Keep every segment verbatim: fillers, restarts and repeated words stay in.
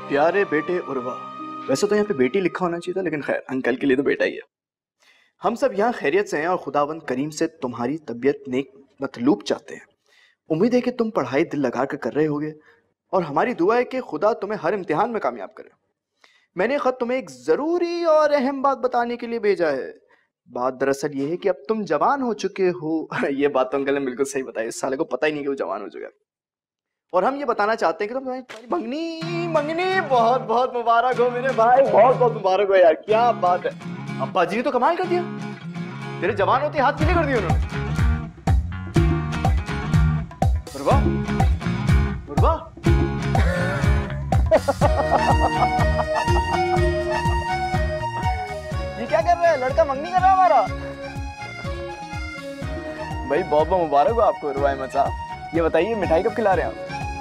प्यारे बेटे उर्वा, वैसे तो यहाँ पे बेटी लिखा होना चाहिए था, लेकिन खैर अंकल के लिए तो बेटा ही है। हम सब यहाँ खैरियत से हैं और खुदावंद करीम से तुम्हारी तबीयत नेक मतलूब चाहते हैं। उम्मीद है कि तुम पढ़ाई दिल लगा कर कर रहे होगे और हमारी दुआ है कि खुदा तुम्हें हर इम्तिहान में कामयाब करे। मैंने खत तुम्हें एक ज़रूरी और अहम बात बताने के लिए भेजा है। बात दरअसल ये है कि अब तुम जवान हो चुके हो। ये बात तो अंकल ने बिल्कुल सही बताई, इस साले को पता ही नहीं कि वो जवान हो चुका है। और हम ये बताना चाहते हैं कि तुम्हारी मंगनी मंगनी बहुत बहुत मुबारक हो मेरे भाई, बहुत बहुत मुबारक हो यार, क्या बात है। अब्बा जी ने तो कमाल कर दिया, तेरे जवान होते हाथ पीले कर दिए उन्होंने। उर्वा, उर्वा। ये क्या कर रहा है, लड़का मंगनी कर रहा है हमारा। भाई बहुत बहुत मुबारक हो आपको उर्वा अहमद साहब। ये बताइए मिठाई कब खिला रहे हैं आप?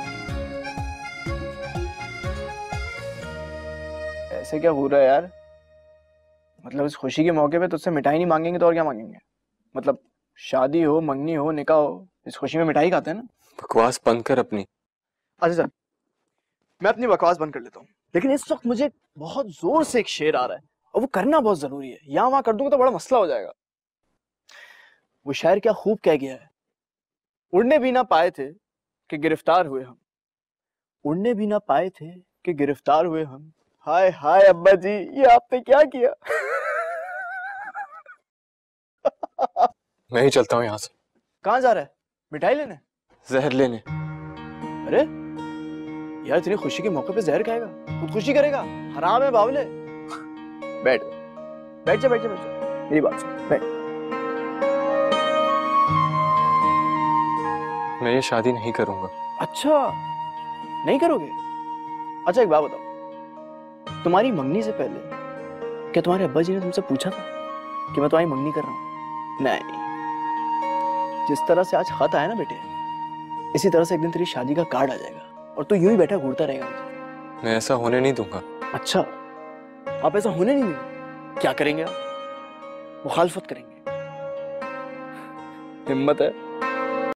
ऐसे क्या हो रहा है यार, मतलब इस खुशी के मौके पे तुझसे मिठाई नहीं मांगेंगे तो और क्या मांगेंगे? मतलब शादी हो, मंगनी हो, निकाह हो, इस खुशी में मिठाई खाते हैं ना। बकवास बंद कर अपनी। अच्छा सर, मैं अपनी बकवास बंद कर लेता हूँ, लेकिन इस वक्त मुझे बहुत जोर से एक शेर आ रहा है और वो करना बहुत जरूरी है। यहाँ वहां कर दूंगा तो बड़ा मसला हो जाएगा। वो शायर क्या खूब कह गया है, उड़ने भी ना पाए थे कि गिरफ्तार हुए हम, उड़ने भी ना पाए थे कि गिरफ्तार हुए हम। हाय हाय अब्बा जी, ये आपने क्या किया। मैं ही चलता हूँ यहाँ से। कहाँ जा रहा है? मिठाई लेने? जहर लेने। अरे यार, इतनी खुशी के मौके पे जहर खाएगा, खुदकुशी करेगा, हराम है बावले। बैठ बैठ जा बैठ जा बैठ जा, मेरी बात सुन, बैठ। मैं ये शादी नहीं करूंगा। अच्छा नहीं करोगे? अच्छा एक बात बताओ, तुम्हारी मंगनी से पहले क्या तुम्हारे अब्बा जी ने तुमसे पूछा था कि मैं तुम्हारी मंगनी कर रहा हूँ? नहीं। जिस तरह से आज खत आया ना बेटे, इसी तरह से एक दिन तेरी शादी का कार्ड आ जाएगा और तू यूं ही बैठा घूरता रहेगा मुझे। मैं ऐसा होने नहीं दूंगा। अच्छा, आप ऐसा होने नहीं देंगे? क्या करेंगे आप? मुखालफत करेंगे? हिम्मत है?